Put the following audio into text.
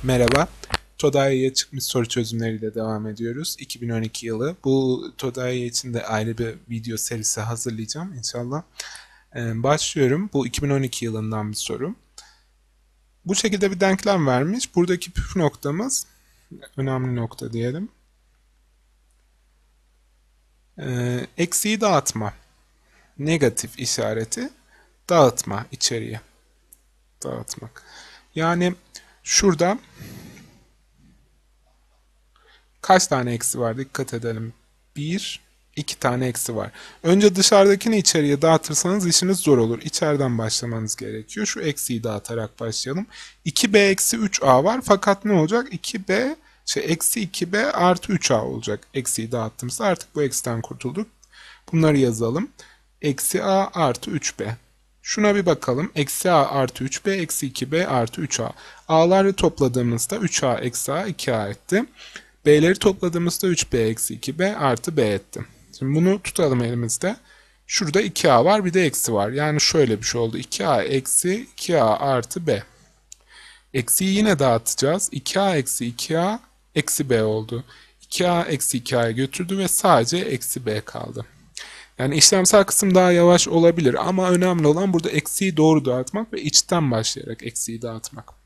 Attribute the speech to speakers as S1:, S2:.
S1: Merhaba. TODAY'ye çıkmış soru çözümleriyle devam ediyoruz. 2012 yılı. Bu TODAY için de ayrı bir video serisi hazırlayacağım inşallah. Başlıyorum. Bu 2012 yılından bir soru. Bu şekilde bir denklem vermiş. Buradaki püf noktamız, önemli nokta diyelim. Eksiği dağıtma. Negatif işareti dağıtma içeriye. Dağıtmak. Yani şurada kaç tane eksi var? Dikkat edelim. Bir, iki tane eksi var. Önce dışarıdakini içeriye dağıtırsanız işiniz zor olur. İçeriden başlamanız gerekiyor. Şu eksiyi dağıtarak başlayalım. 2b eksi 3a var. Fakat ne olacak? Eksi 2b artı 3a olacak. Eksiyi dağıttığımızda artık bu eksiden kurtulduk. Bunları yazalım. Eksi a artı 3b. Şuna bir bakalım. Eksi a artı 3b eksi 2b artı 3a. A'ları topladığımızda 3a eksi a 2a etti. B'leri topladığımızda 3b eksi 2b artı b etti. Şimdi bunu tutalım elimizde. Şurada 2a var, bir de eksi var. Yani şöyle bir şey oldu. 2a eksi 2a artı b. Eksiyi yine dağıtacağız. 2a eksi 2a eksi b oldu. 2a eksi 2a'ya götürdü ve sadece eksi b kaldı. Yani işlemsel kısım daha yavaş olabilir ama önemli olan burada eksiyi doğru dağıtmak ve içten başlayarak eksiyi dağıtmak.